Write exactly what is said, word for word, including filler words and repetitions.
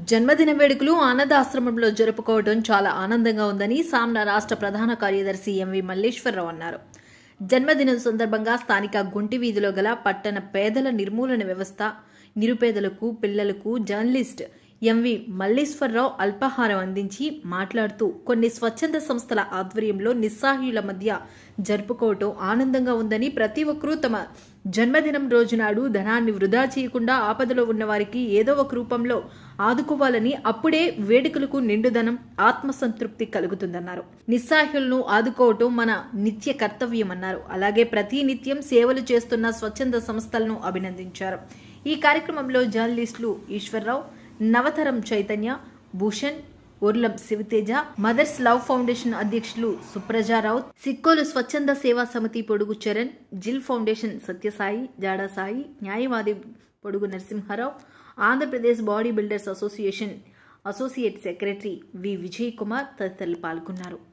జన్మదిన వేడుకలు ఆనందాశ్రమంలో జరుపుకోవడం చాలా ఆనందంగా ఉందని సామ్నా రాష్ట్ర ప్రధాన కార్యదర్శి ఎంవి మల్లేశ్వరరావు అన్నారు. జన్మదినం సందర్భంగా స్థానిక గుంటి వీధిలో గల పట్టణ పేదల నిర్మూలన వ్యవస్థ నిరుపేదలకు పిల్లలకు జర్నలిస్ట్ ఎంవి మల్లేశ్వరరావు అల్పాహారం అందించి మాట్లాడుతూ కొన్ని స్వచ్ఛంద సంస్థల ఆధ్వర్యంలో నిస్సహాయుల మధ్య జరుపుకోవటం ఆనందంగా ఉందని, ప్రతి ఒక్కరూ తమ జన్మదినం రోజునాడు ధనాన్ని వృధా చేయకుండా ఆపదలో ఉన్న వారికి ఏదో ఒక రూపంలో ఆదుకోవాలని, అప్పుడే వేడుకలకు నిండుదనం ఆత్మసంతృప్తి కలుగుతుందన్నారు. నిస్సహాయులను ఆదుకోవటం మన నిత్య కర్తవ్యమన్నారు. అలాగే ప్రతి నిత్యం సేవలు చేస్తున్న స్వచ్ఛంద సంస్థలను అభినందించారు. ఈ కార్యక్రమంలో జర్నలిస్టులు Eshwarrao, Navataram Chaitanya, Bhushan, Urlam Sivateja, mother's love foundation అధ్యక్షులు సుప్రజారావు, సిక్కోలు స్వచ్ఛంద సేవా సమితి పొడుగు చరణ్, జిల్ ఫౌండేషన్ సత్యసాయి, జాడా సాయి, న్యాయవాది Podugu Narasimharao, Andhra Pradesh body builders association associate secretary V Vijay Kumar తదితరులు పాల్గొన్నారు.